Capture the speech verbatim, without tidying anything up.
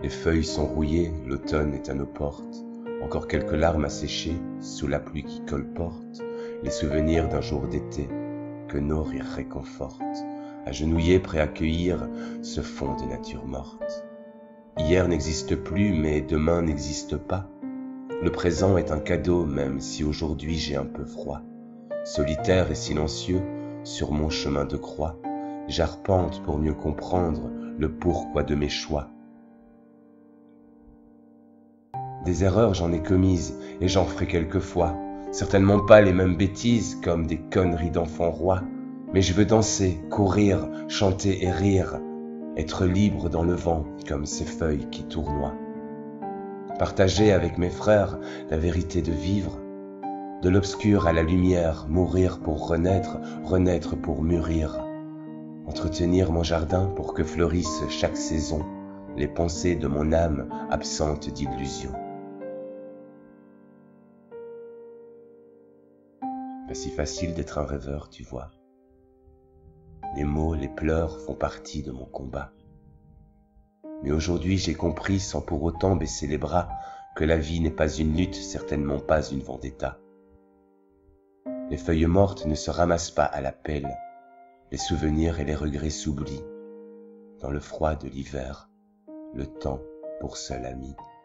Les feuilles sont rouillées, l'automne est à nos portes. Encore quelques larmes à sécher, sous la pluie qui colporte les souvenirs d'un jour d'été que nos rires réconfortent. Agenouillés, prêts à cueillir ce fond de nature morte. Hier n'existe plus, mais demain n'existe pas. Le présent est un cadeau, même si aujourd'hui j'ai un peu froid. Solitaire et silencieux, sur mon chemin de croix, j'arpente pour mieux comprendre le pourquoi de mes choix. Des erreurs j'en ai commises, et j'en ferai quelquefois. Certainement pas les mêmes bêtises, comme des conneries d'enfants rois. Mais je veux danser, courir, chanter et rire, être libre dans le vent, comme ces feuilles qui tournoient. Partager avec mes frères la vérité de vivre, de l'obscur à la lumière, mourir pour renaître, renaître pour mûrir. Entretenir mon jardin pour que fleurissent chaque saison les pensées de mon âme absente d'illusions. Pas si facile d'être un rêveur, tu vois. Les mots, les pleurs font partie de mon combat. Mais aujourd'hui j'ai compris, sans pour autant baisser les bras, que la vie n'est pas une lutte, certainement pas une vendetta. Les feuilles mortes ne se ramassent pas à la pelle, les souvenirs et les regrets s'oublient. Dans le froid de l'hiver, le temps pour seul ami.